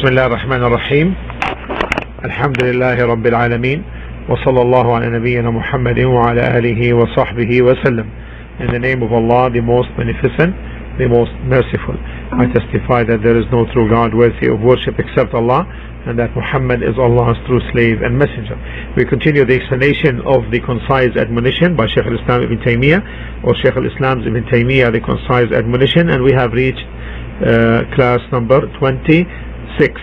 بسم الله الرحمن الرحيم. الحمد لله رب العالمين، وصلى الله على نبينا محمد وعلى آله وصحبه وسلم. In the name of Allah, the most beneficent, the most merciful, I testify that there is no true God worthy of worship except Allah, and that Muhammad is Allah's true slave and messenger. We continue the explanation of the concise admonition by Shaykh al-Islam Ibn Taymiyyah, or Shaykh al-Islam Ibn Taymiyyah, the concise admonition, and we have reached class number 26.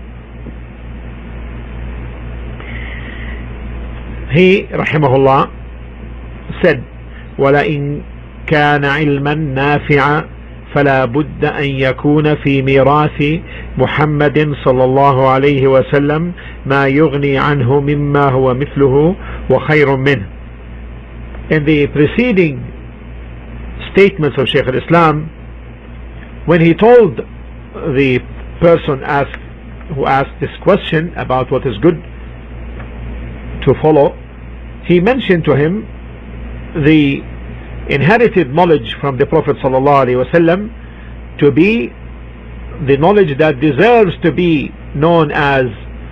He, rahimahullah, said, وَلَئِنْ كَانَ عِلْمًا نَافِعًا فلا بد أن يكون في ميراث محمد صلى الله عليه وسلم ما يغني عنه مما هو مثله وخير منه. In the preceding statements of Shaykh al-Islam, when he told the person who asked this question about what is good to follow, he mentioned to him the inherited knowledge from the Prophet ﷺ to be the knowledge that deserves to be known as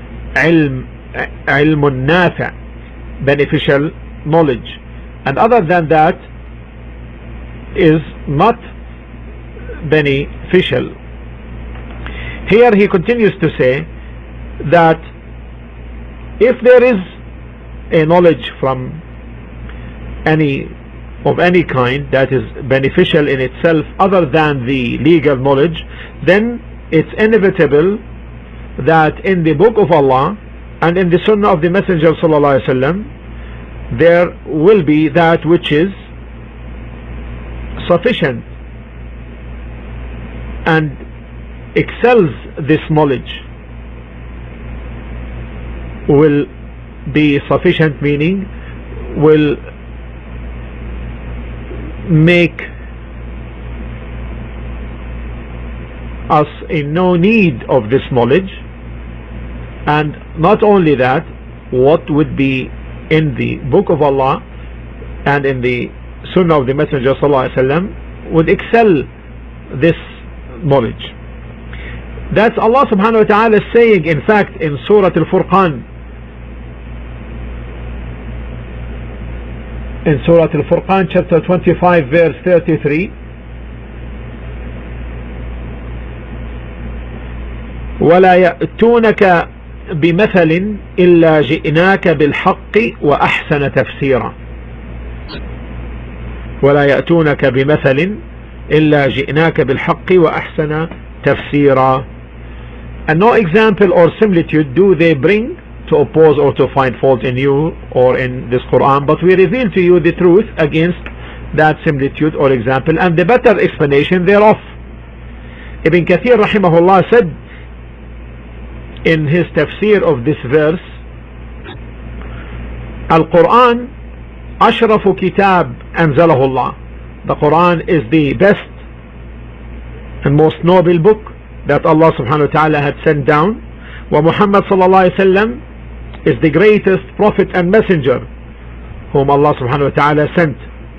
ilmun nafi', beneficial knowledge, and other than that is not beneficial. Here he continues to say that if there is a knowledge from of any kind that is beneficial in itself other than the legal knowledge, then it's inevitable that in the book of Allah and in the sunnah of the Messenger ﷺ there will be that which is sufficient and excels this knowledge. Will be sufficient, meaning will make us in no need of this knowledge. And not only that, what would be in the book of Allah and in the sunnah of the Messenger ﷺ would excel this knowledge. That's Allah subhanahu wa ta'ala saying, in fact, in Surah Al-Furqan, in Surah Al-Furqan chapter 25 verse 33, وَلَا يَأْتُونَكَ بِمَثَلٍ إِلَّا جِئْنَاكَ بِالْحَقِّ وَأَحْسَنَ تَفْسِيرًا. وَلَا يَأْتُونَكَ بِمَثَلٍ إِلَّا جِئْنَاكَ بِالْحَقِّ وَأَحْسَنَ تَفْسِيرًا. And no example or similitude do they bring to oppose or to find fault in you or in this Quran, but we reveal to you the truth against that similitude or example and the better explanation thereof. Ibn Kathir rahimahullah said in his tafsir of this verse, Al-Quran ashrafu kitab anzalahu Allah. The Quran is the best and most noble book that Allah subhanahu wa ta'ala had sent down. Wa Muhammad sallallahu alayhi wa sallam is the greatest prophet and messenger whom Allah subhanahu wa ta'ala sent,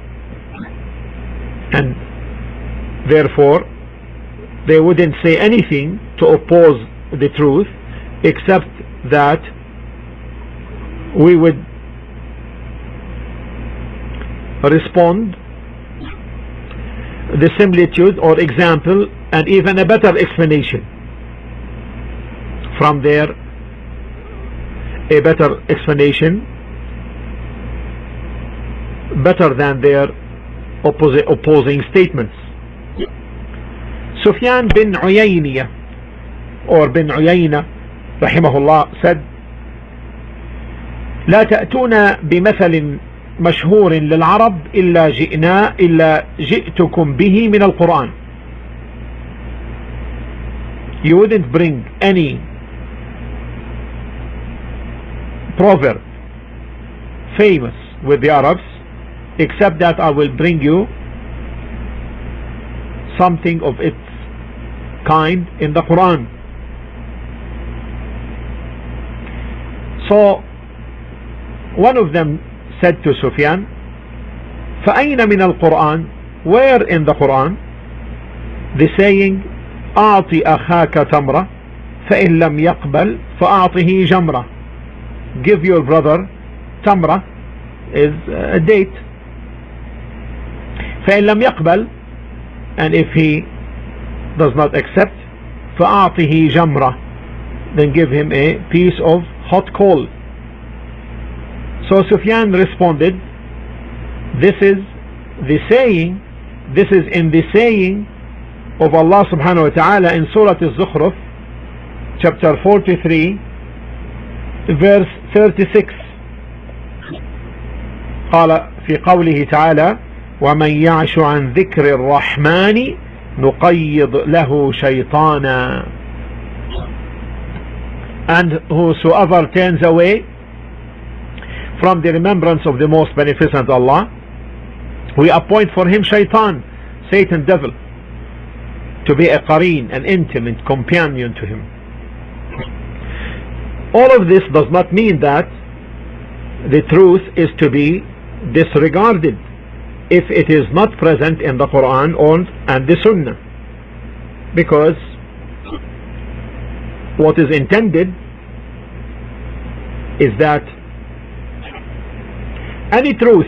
and therefore they wouldn't say anything to oppose the truth except that we would respond the similitude or example and even a better explanation from there, a better explanation better than their opposing statements. Sufyan bin Uyayna or bin Uyayna rahimahullah said, لا تأتون بمثل مشهور للعرب إلا جئتكم به من القرآن. You wouldn't bring any proverb famous with the Arabs except that I will bring you something of its kind in the Quran. So one of them said to Sufyan, فَأَيْنَ مِنَ الْقُرْآنِ, where in the Quran? The saying, أَعْطِ أَخَاكَ تَمْرَةً, فإن لم يقبل فأعطه جمرة. Give your brother tamra is a date. فإن لم يقبل, and if he does not accept, فأعطه جمرة, then give him a piece of hot coal. So Sufyan responded, this is the saying, this is in the saying of Allah subhanahu wa ta'ala in Surah Al-Zukhruf, chapter 43, verse 36. قال في قوله تعالى ومن يعش عن ذكر الرحمن نقيض له شيطانا. And whosoever turns away from the remembrance of the most beneficent Allah, we appoint for him shaitan, Satan, devil, to be a qareen, an intimate companion to him. All of this does not mean that the truth is to be disregarded if it is not present in the Quran and the Sunnah, because what is intended is that any truth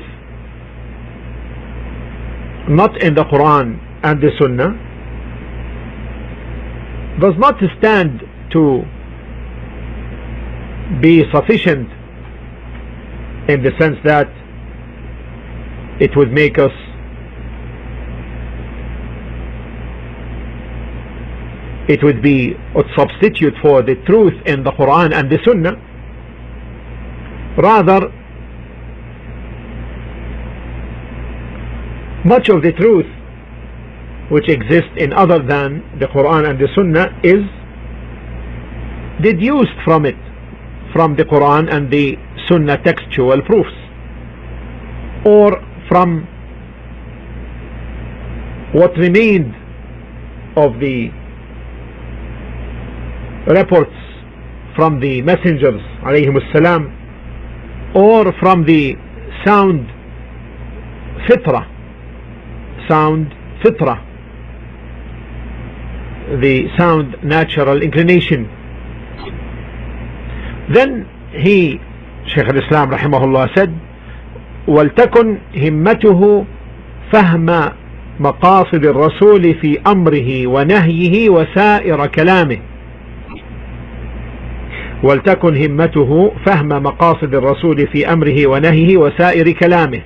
not in the Quran and the Sunnah does not stand to be sufficient, in the sense that it would make us it would be a substitute for the truth in the Quran and the Sunnah. Rather, much of the truth which exists in other than the Quran and the Sunnah is deduced from it, from the Quran and the Sunnah textual proofs, or from what remained of the reports from the messengers alayhimus salam, or from the sound fitra, the sound natural inclination. Then he, Shaykh al-Islam rahimahullah, said وَلْتَكُنْ هِمَّتُهُ فَهْمَ مَقَاصِدِ الرَّسُولِ فِي أَمْرِهِ وَنَهْيِهِ وَسَائِرَ كَلَامِهِ. وَلْتَكُنْ هِمَّتُهُ فَهْمَ مَقَاصِدِ الرَّسُولِ فِي أَمْرِهِ وَنَهْيِهِ وَسَائِرِ كَلَامِهِ.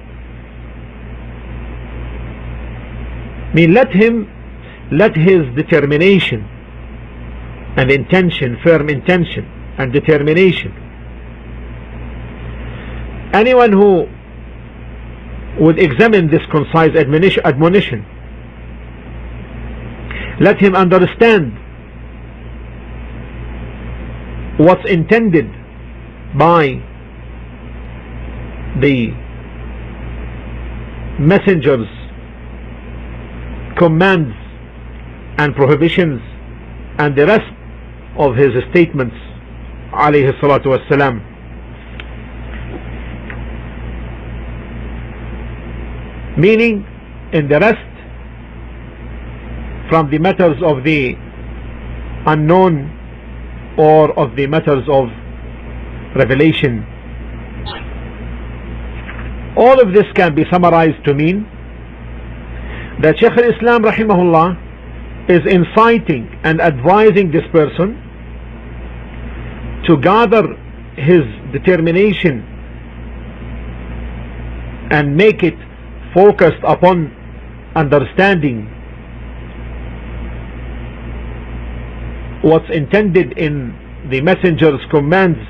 Mean, let his determination and intention, firm intention and determination, anyone who would examine this concise admonition, let him understand what's intended by the messenger's commands and prohibitions and the rest of his statements alayhi salatu wassalam. Meaning, in the rest from the matters of the unknown or of the matters of revelation, all of this can be summarized to mean that Shaykh al-Islam rahimahullah is inciting and advising this person to gather his determination and make it focused upon understanding what's intended in the messenger's commands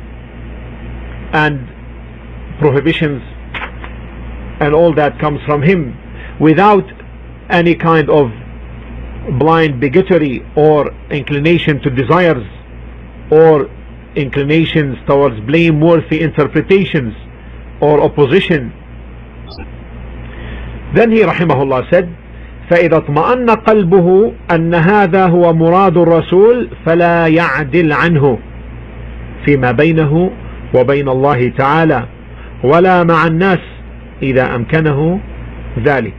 and prohibitions and all that comes from him, without any kind of blind bigotry or inclination to desires or inclinations towards blameworthy interpretations or opposition. Then he rahimahullah said, فإذا اطمأن قلبه أن هذا هو مراد الرسول فلا يعدل عنه فيما بينه وبين الله تعالى ولا مع الناس إذا أمكنه ذلك.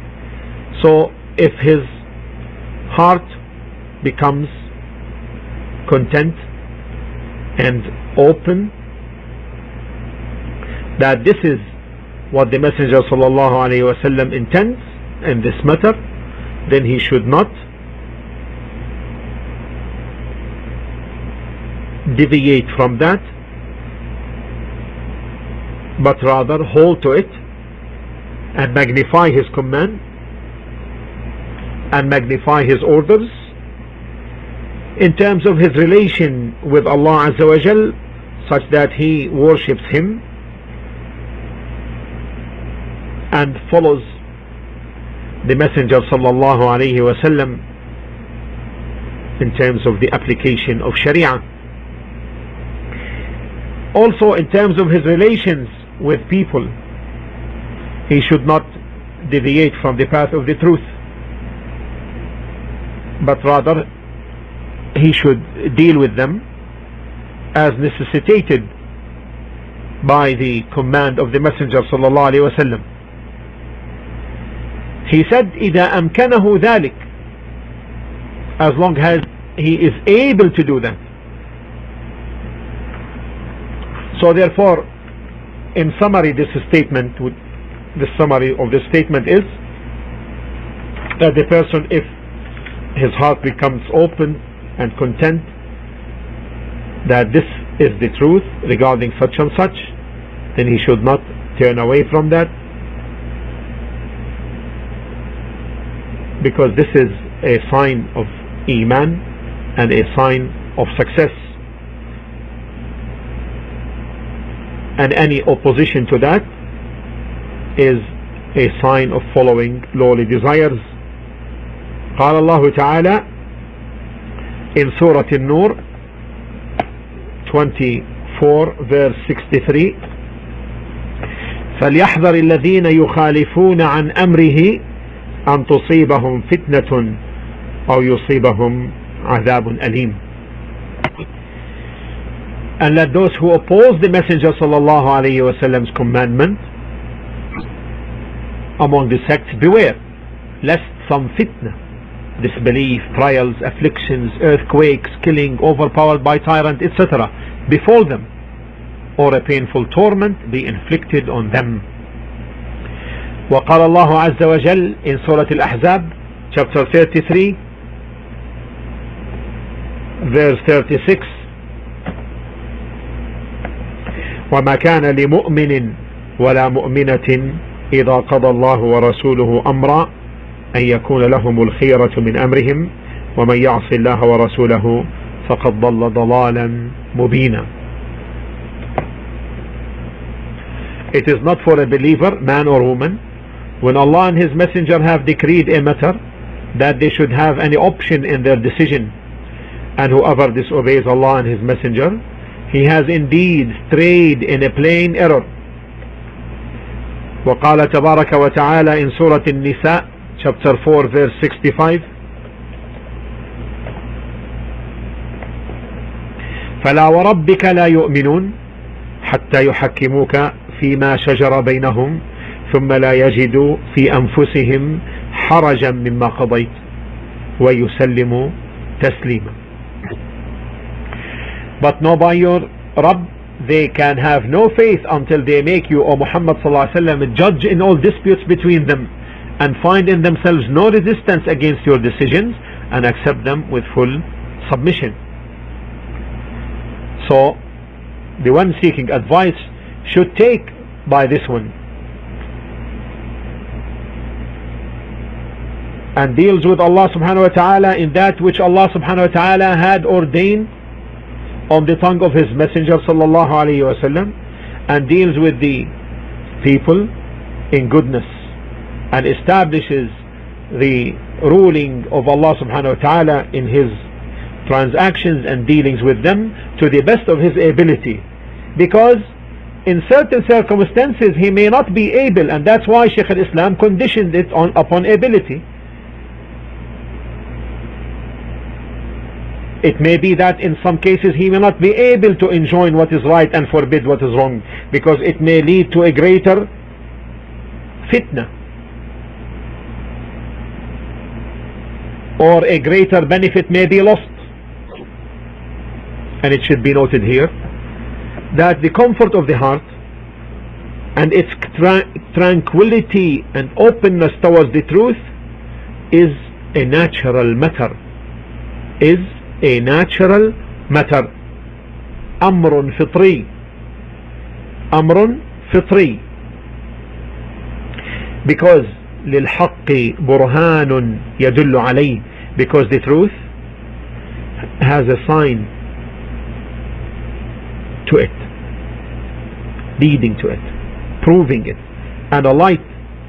So if his heart becomes content and open that this is what the Messenger sallallahu alaihi wasallam intends in this matter, then he should not deviate from that, but rather hold to it and magnify his command and magnify his orders in terms of his relation with Allah Azza wa Jal, such that he worships him and follows the Messenger sallallahu alaihi wasallam in terms of the application of Sharia. Also, in terms of his relations with people, he should not deviate from the path of the truth, but rather he should deal with them as necessitated by the command of the Messenger sallallahu alaihi wasallam. He said, إِذَا أَمْكَنَهُ ذَلِكَ, as long as he is able to do that. So therefore, in summary, the summary of this statement is that the person, if his heart becomes open and content that this is the truth regarding such and such, then he should not turn away from that, because this is a sign of Iman and a sign of success, and any opposition to that is a sign of following lowly desires. قال الله تعالى in Surah An-Nur 24 verse 63, فليحذر الذين يخالفون عن أمره أن تصيبهم فتنة أو يصيبهم عذاب أليم. And let those who oppose the Messenger sallallahu alaihi wasallam's commandment among the sects beware, lest some fitna, disbelief, trials, afflictions, earthquakes, killing, overpowered by tyrant, etc. befall them, or a painful torment be inflicted on them. وقال الله عز وجل in Surah Al-Ahzab chapter 33 verse 36, وما كان لمؤمن ولا مؤمنة إذا قضى الله ورسوله أمرا أن يكون لهم الخيرة من أمرهم ومن يعص الله ورسوله فقد ضل ضلالا مبينا. It is not for a believer, man or woman, when Allah and His Messenger have decreed a matter, that they should have any option in their decision, and whoever disobeys Allah and His Messenger, he has indeed strayed in a plain error. وقال تبارك وتعالى in Surah An-Nisa chapter 4 verse 65, فلا وربك لا يؤمنون حتى يحكموك فيما شجر بينهم ثم لا يجدوا في أنفسهم حرجا مما قضيت ويسلموا تسليما. But no, by your Rabb, they can have no faith until they make you, O Muhammad sallallahu alaihi wasallam, judge in all disputes between them, and find in themselves no resistance against your decisions, and accept them with full submission. So the one seeking advice should take by this one, and deals with Allah subhanahu wa ta'ala in that which Allah subhanahu wa ta'ala had ordained on the tongue of His Messenger sallallahu alayhi wa sallam, and deals with the people in goodness, and establishes the ruling of Allah subhanahu wa ta'ala in His transactions and dealings with them to the best of his ability, because in certain circumstances he may not be able, and that's why Shaykh al-Islam conditioned it upon ability. It may be that in some cases he may not be able to enjoin what is right and forbid what is wrong, because it may lead to a greater fitna, or a greater benefit may be lost. and it should be noted here, that the comfort of the heart and its tranquility and openness towards the truth is a natural matter, أمر فطري, because للحق برهان يدل عليه, because the truth has a sign to it, leading to it, proving it, and a light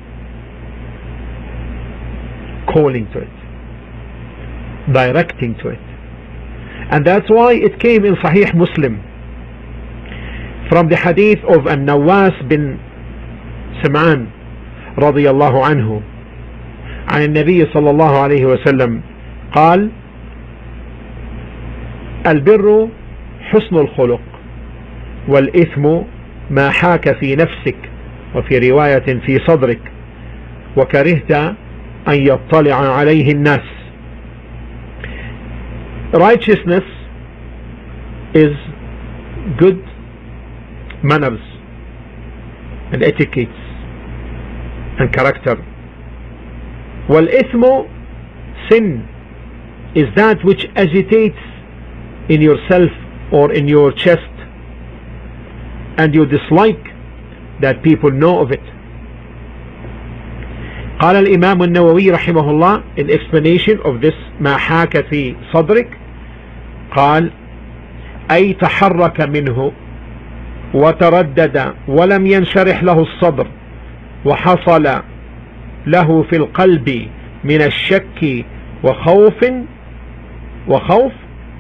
calling to it, directing to it. And that's why it came in Sahih Muslim from the hadith of An-Nawas bin Sam'an رضي الله عنه عن النبي صلى الله عليه وسلم قال: البر حسن الخلق، والإثم ما حاك في نفسك، وفي رواية في صدرك، وكرهت أن يطلع عليه الناس. Righteousness is good manners and etiquettes and character. والإثم, sin, is that which agitates in yourself or in your chest, and you dislike that people know of it. قال الإمام النووي رحمه الله in explanation of this ما حاك في صدرك, قال: أي تحرك منه وتردد ولم ينشرح له الصدر، وحصل له في القلب من الشك وخوف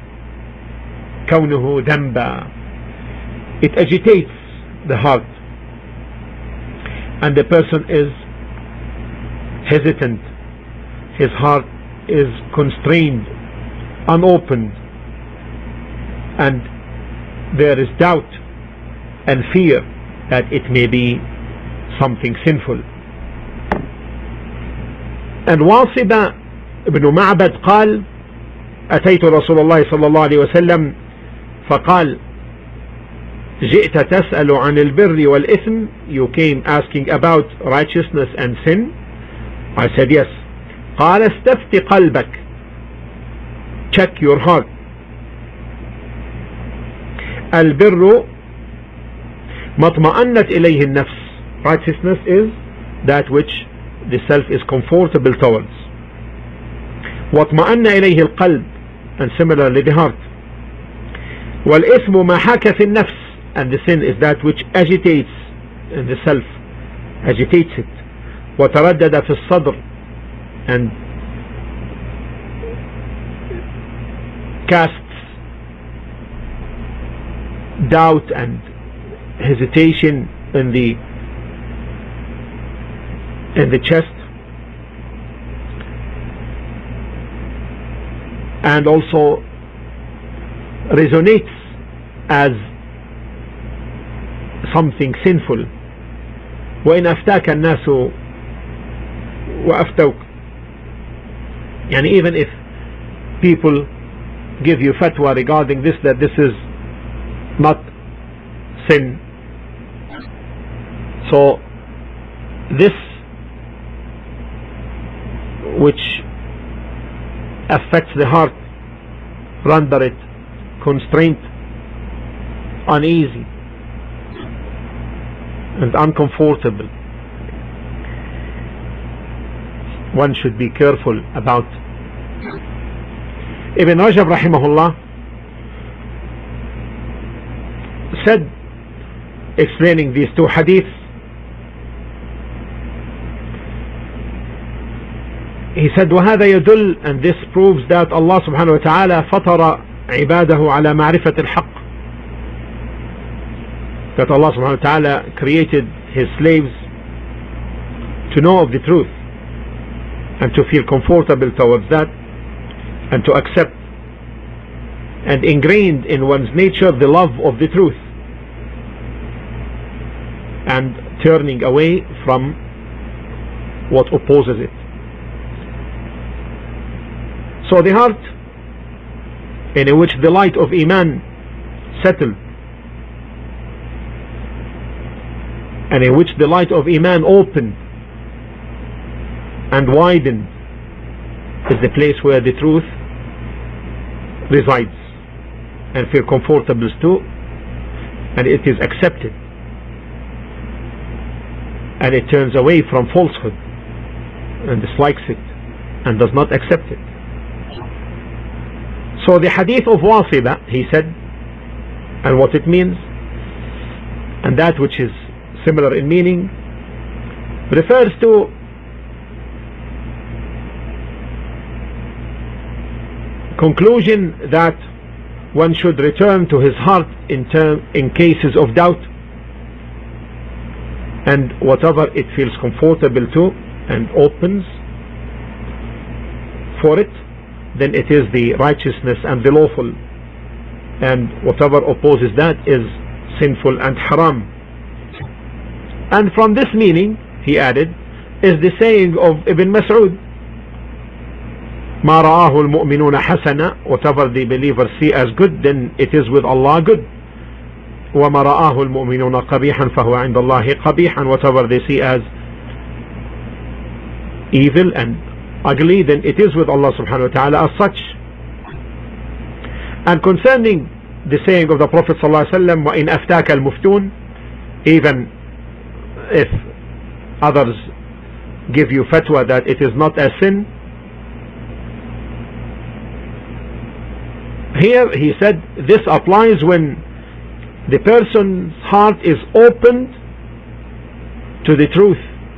كونه ذنبا. It agitates the heart, and the person is hesitant, his heart is constrained, unopened, and there is doubt and fear that it may be something sinful. And Wasibah ibn Ma'bad قال: أتيت رسول الله صلى الله عليه وسلم فقال: جئت تسأل عن البر والإثم, you came asking about righteousness and sin? I said yes. قال: استفت قلبك, check your heart. البر ما اطمأنت إليه النفس, righteousness is that which the self is comfortable towards. واطمأن إليه القلب, and similarly the heart. والإثم ما حاك في النفس, and the sin is that which agitates in the self, agitates it. وتردد في الصدر, and casts doubt and hesitation in the chest, and also resonates as something sinful. وإن أفتاك الناس وأفتوك, and even if people give you fatwa regarding this, that this is not sin, so this which affects the heart render it constrained, uneasy and uncomfortable. One should be careful about. Ibn Rajab rahimahullah said, explaining these two hadiths, he said: وهذا يدل, and this proves that Allah subhanahu wa ta'ala فطر عباده على معرفة الحق, that Allah subhanahu wa ta'ala created his slaves to know of the truth and to feel comfortable towards that and to accept, and ingrained in one's nature the love of the truth and turning away from what opposes it. So the heart, in which the light of Iman settled, and in which the light of Iman opened and widened, is the place where the truth resides and feel comfortable to, and it is accepted, and it turns away from falsehood and dislikes it and does not accept it. So the hadith of Wasila, he said, and what it means, and that which is similar in meaning, refers to conclusion that one should return to his heart in cases of doubt, and whatever it feels comfortable to and opens for it, then it is the righteousness and the lawful, and whatever opposes that is sinful and haram. And from this meaning, he added, is the saying of Ibn Mas'ud, ما رآه المؤمنون حسنا, whatever the believers see as good, then it is with Allah good. وما رآه المؤمنون قبيحا فهو عند الله قبيحا, whatever they see as evil and ugly, then it is with Allah subhanahu wa ta'ala as such. And concerning the saying of the Prophet sallallahu alaihi wasallam, وَإِنْ أَفْتَاكَ الْمُفْتُونَ, even if others give you fatwa that it is not a sin, here he said this applies when the person's heart is opened to the truth,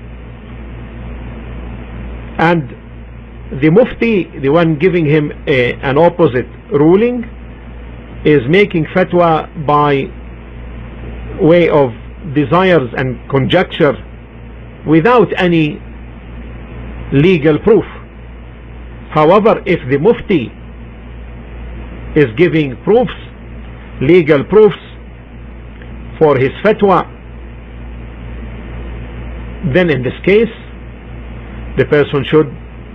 and the mufti, the one giving him an opposite ruling, is making fatwa by way of desires and conjecture without any legal proof. However, if the mufti is giving proofs, legal proofs for his fatwa, then in this case the person should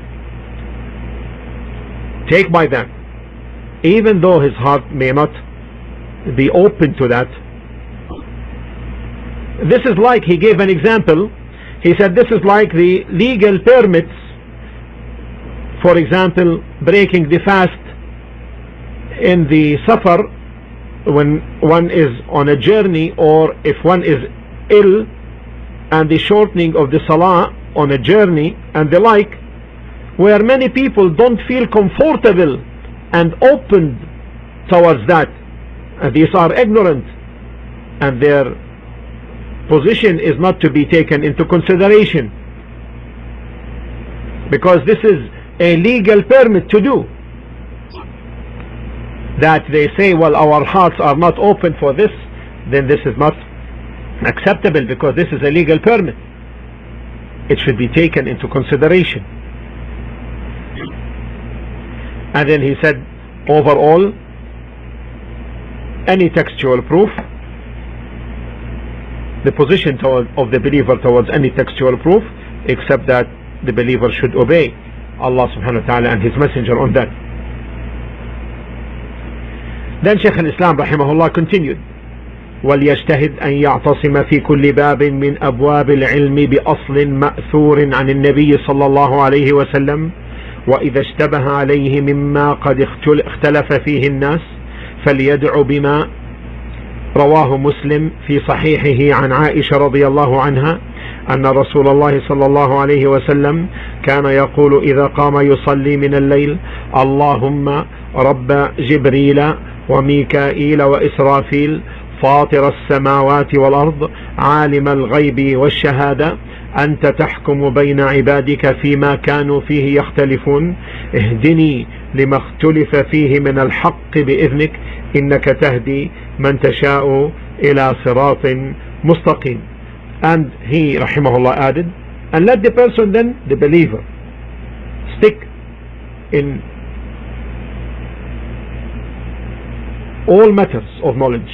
take by that, even though his heart may not be open to that. This is like, he gave an example, he said this is like the legal permits, for example breaking the fast in the safar when one is on a journey, or if one is ill, and the shortening of the salah on a journey and the like, where many people don't feel comfortable and open towards that, and these are ignorant and their position is not to be taken into consideration, because this is a legal permit to do that. They say, well, our hearts are not open for this, then this is not acceptable, because this is a legal permit. It should be taken into consideration. And then he said, overall, any textual proof, the position of the believer towards any textual proof, except that the believer should obey Allah subhanahu wa ta'ala and his messenger on that. Then Shaykh al-Islam rahimahullah continued, وَلْيَجْتَهِدْ أَنْ يَعْتَصِمَ فِي كُلِّ بَابٍ مِنْ أَبْوَابِ الْعِلْمِ بِأَصْلٍ مَأْثُورٍ عَنِ النَّبِيِّ صلى الله عليه وسلم، وإذا اشتبه عليه مما قد اختلف فيه الناس فليدع بما رواه مسلم في صحيحه عن عائشة رضي الله عنها أن رسول الله صلى الله عليه وسلم كان يقول إذا قام يصلي من الليل اللهم رب جبريل وميكائيل وإسرافيل فاطر السماوات والأرض عالم الغيب والشهادة أنت تحكم بين عبادك فيما كانوا فيه يختلفون اهدني لما اختلف فيه من الحق بإذنك إنك تهدي من تشاء إلى صراط مستقيم. And he rahimahullah added, and let the person then, the believer, stick in all matters of knowledge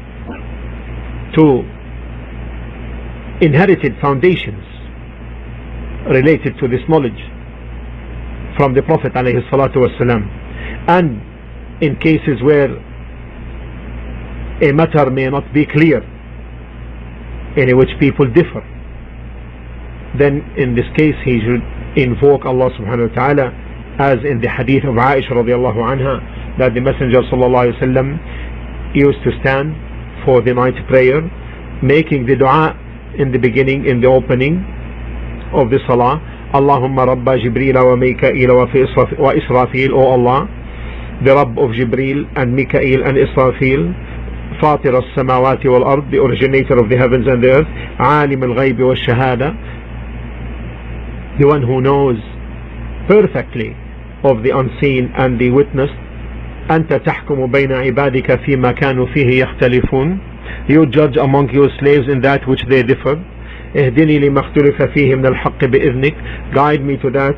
to inherited foundations related to this knowledge from the Prophet alayhi salatu wasalam, and in cases where a matter may not be clear, in which people differ, then in this case he should invoke Allah subhanahu wa ta'ala, as in the hadith of Aisha radiallahu anha, that the Messenger sallallahu alayhi wa sallam used to stand for the night prayer, making the dua in the beginning, in the opening of the salah, Allahumma rabba Jibreel wa Mikael wa Israfil, O Allah, the Rabb of Jibreel and Mikael and Israfil, Fatir al-samawati wal-ard, the originator of the heavens and the earth, Alim al-ghayb wal-shahada, the one who knows perfectly of the unseen and the witnessed. Anta tahkumu bayna ibadika fima kanu fihi yakhtalifun, you judge among your slaves in that which they differ. Ihdini lima ikhtalafa fihi min al-haqq bi'idhnik, guide me to that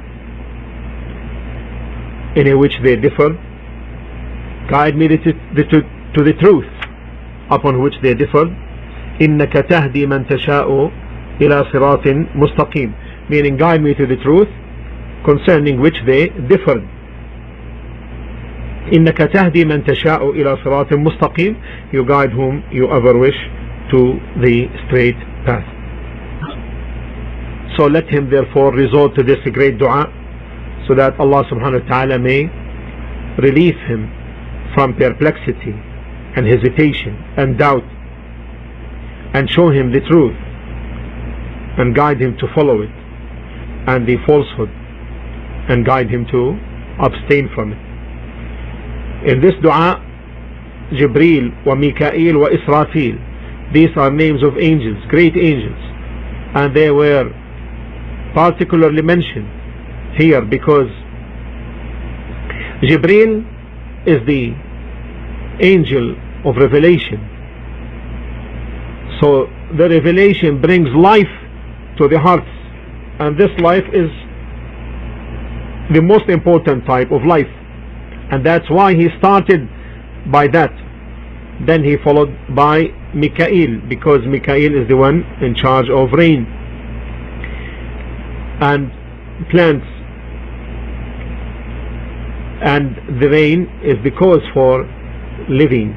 in which they differ, guide me to the truth upon which they differ. Innaka tahdi man tasha'u ila siratin mustaqim, meaning guide me to the truth concerning which they differed. Innaka tahdi man tasha'u ila siratin mustaqim, you guide whom you ever wish to the straight path. So let him therefore resort to this great dua, so that Allah subhanahu wa ta'ala may relieve him from perplexity and hesitation and doubt, and show him the truth and guide him to follow it, and the falsehood, and guide him to abstain from it. In this dua, Jibreel wa Mikael wa Israfil, these are names of angels, great angels, and they were particularly mentioned here because Jibreel is the angel of revelation. So the revelation brings life to the hearts, and this life is the most important type of life, and that's why he started by that. Then he followed by Mikael, because Mikael is the one in charge of rain and plants, and the rain is the cause for living.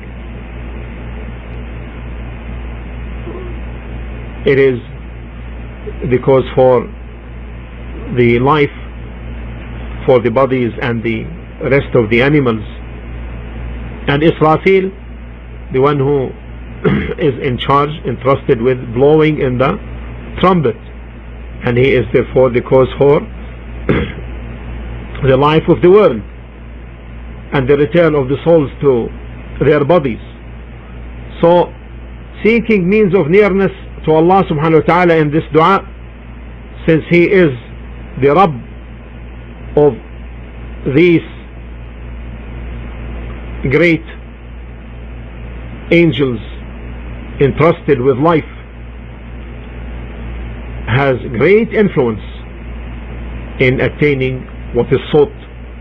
It is the cause for the life, for the bodies and the rest of the animals. And Israfil, the one who is in charge, entrusted with blowing in the trumpet, and he is therefore the cause for the life of the world and the return of the souls to their bodies. So seeking means of nearness to Allah subhanahu wa ta'ala in this dua, since he is the Rabb of these great angels entrusted with life, has great influence in attaining what is sought.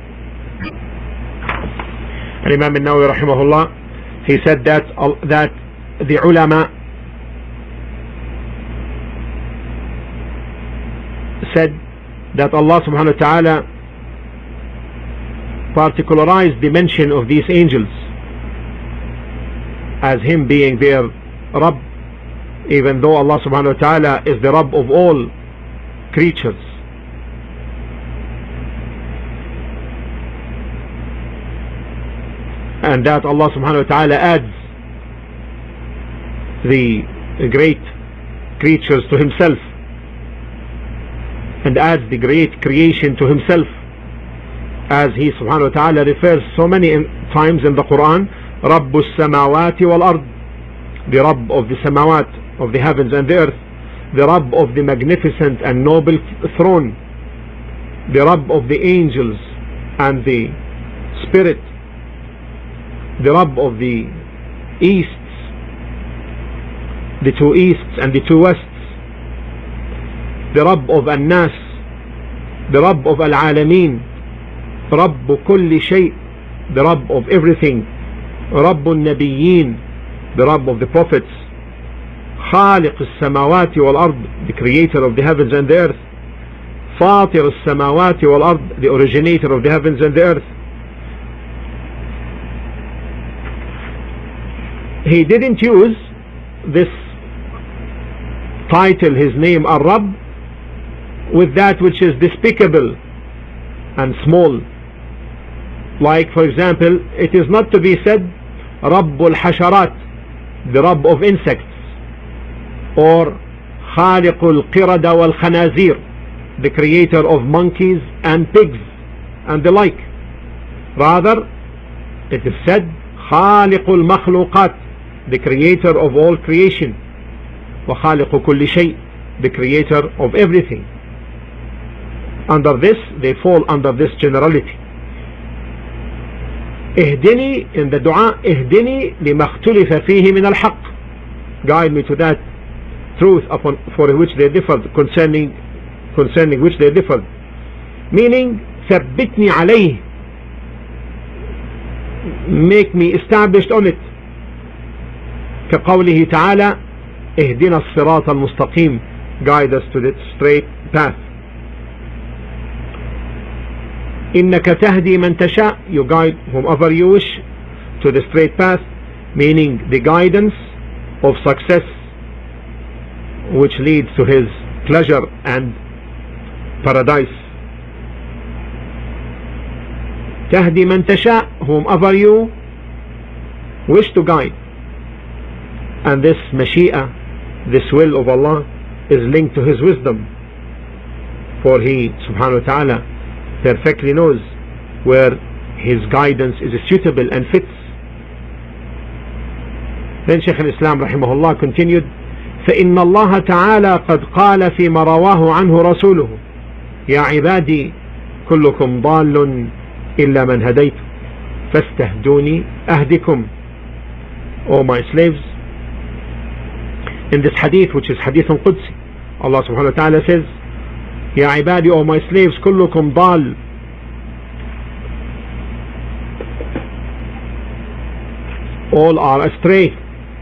And Imam al-Nawawi rahimahullah, he said that the ulama said that Allah subhanahu wa ta'ala particularized the mention of these angels as him being their Rabb, even though Allah subhanahu wa ta'ala is the Rabb of all creatures. And that Allah subhanahu wa ta'ala adds the great creatures to himself, and adds the great creation to himself, as he subhanahu wa ta'ala refers so many times in the Quran, Rabbus samawati wal ard, the Rabb of the samawat, of the heavens and the earth, the Rabb of the magnificent and noble throne, the Rabb of the angels and the spirit, the Rabb of the easts, the two easts and the two wests, the Rabb of An-Nas, the Rabb of Al-Alameen, Rabbu kulli shay, the Rabb of everything, Rabbu Nabiyyin, the Rabb of the prophets, Khaliq al-Samawati wal-Ard, the creator of the heavens and the earth, Fatir al-Samawati wal-Ard, the originator of the heavens and the earth. he didn't use this title, his name Ar-Rabb, with that which is despicable and small. Like, for example, it is not to be said Rabbul Hasharat, the Rabb of insects, or Khaliqul Qirada wal Khanazir, the creator of monkeys and pigs and the like. Rather, it is said Khaliqul Makhluqat, the creator of all creation, wa Khaliqu kulli shay, the creator of everything. Under this, they fall under this generality. Ihdini, in the dua, Ihdini lima ikhtulifa fihi min al-haq, guide me to that truth upon for which they differed, concerning which they differed. Meaning, thabbitni alayh, make me established on it. كقوله تعالى اهدنا الصراط المستقيم, guide us to the straight path. إنك تهدي من تشاء, you guide whomever you wish to the straight path, meaning the guidance of success which leads to his pleasure and paradise. تهدي من تشاء, whomever you wish to guide. And this Mashi'a, this will of Allah, is linked to his wisdom, for he subhanahu wa ta'ala perfectly knows where his guidance is suitable and fits. Then Shaykh al-Islam rahimahullah continued, فإن الله تعالى قد قال فيما رواه عنه رسوله يا عبادي كلكم ضال إلا من هديت فاستهدوني أهدكم. O my slaves, in this hadith, which is hadith Qudsi, Allah subhanahu wa ta'ala says, Ya ibadi, O my slaves, kullukum dal, all are astray,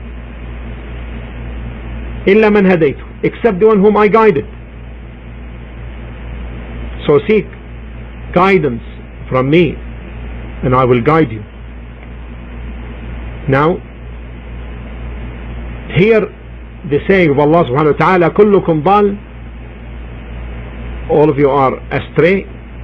illa man hadaytu, except the one whom I guided. So seek guidance from me and I will guide you. Now here the saying of Allah subhanahu wa ta'ala, kullukum dal, all of you are astray,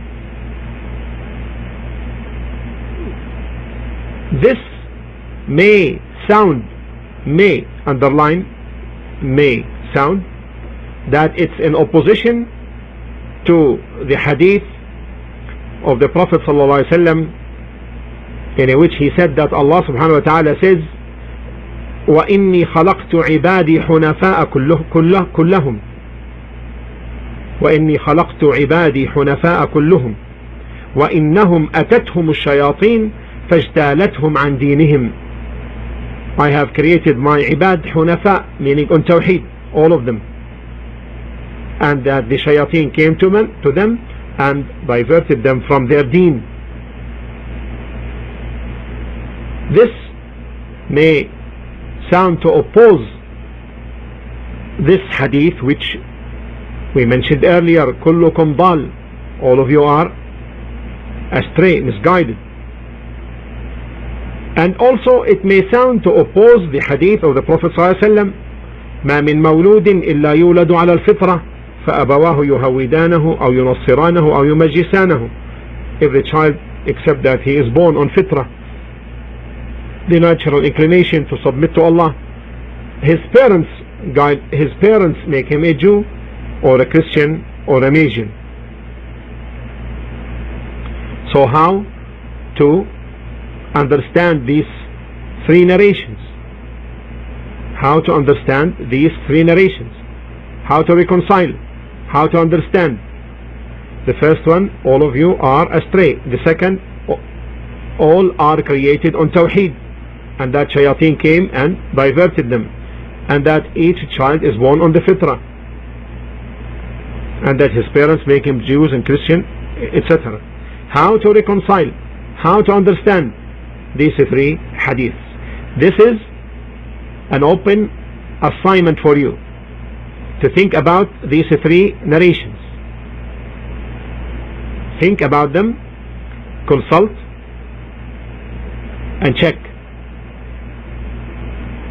this may sound, may underline, may sound that it's in opposition to the hadith of the Prophet sallallahu alaihi wasallam, in which he said that Allah subhanahu wa ta'ala says, وَإِنِّي خَلَقْتُ عِبَادِي حُنَفَاءَ كُلَّهُمْ وَإِنِّي خَلَقْتُ عِبَادِي حُنَفَاءَ كُلُّهُمْ وَإِنَّهُمْ أَتَتْهُمُ الشَّيَاطِينَ فَاجْتَالَتْهُمْ عَنْ دِينِهِمْ. I have created my ibad hunafa, meaning on tawheed, all of them, and that the shayateen came to them and diverted them from their deen. This may sound to oppose this hadith which we mentioned earlier, kullukum dal, all of you are astray, misguided. And also it may sound to oppose the hadith of the Prophet ﷺ, ما من مولود إلا يولد على الفطرة فأبواه يهودانه أو ينصرانه أو يمجسانه. Every child, except that he is born on fitrah, the natural inclination to submit to Allah, his parents make him a Jew or a Christian or a Magian. So how to understand these three narrations? How to understand these three narrations? How to reconcile? How to understand? The first one, all of you are astray. The second, all are created on tawheed, and that shayateen came and diverted them, and that each child is born on the fitrah, and that his parents make him Jews and Christian, etc. How to reconcile? How to understand these three hadiths? This is an open assignment for you to think about these three narrations. Think about them, consult and check.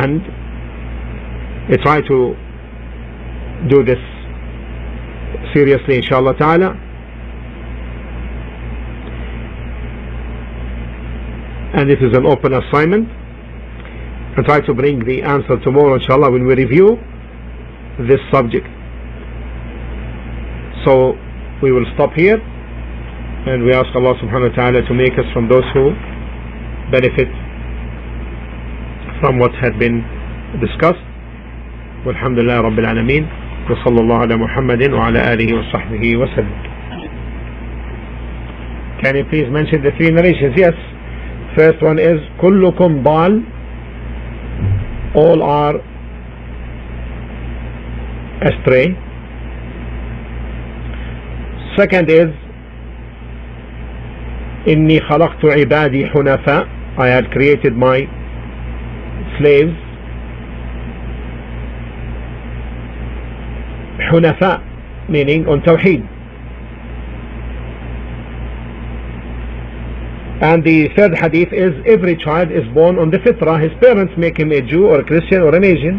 and try to do this seriously, inshallah ta'ala. And this is an open assignment, and try to bring the answer tomorrow, inshallah, when we review this subject. So we will stop here, and we ask Allah subhanahu wa ta'ala to make us from those who benefit from what had been discussed. Walhamdulillah Rabbil Alameen, wa sallallahu ala Muhammadin wa ala alihi wa sahbihi wa sallam. Can you please mention the three narrations? Yes. First one is kullukum dal, all are astray. Second is inni khalaqtu ibadi hunafa, I had created my slaves hunafa, meaning on tawheed. And the third hadith is every child is born on the fitrah, his parents make him a Jew or a Christian or an Asian.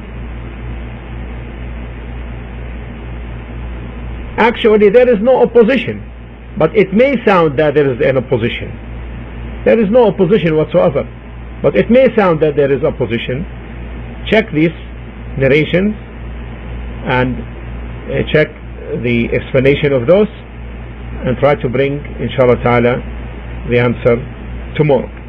Actually there is no opposition, but it may sound that there is an opposition. There is no opposition whatsoever, but it may sound that there is opposition. Check these narrations and check the explanation of those, and try to bring inshallah ta'ala the answer tomorrow.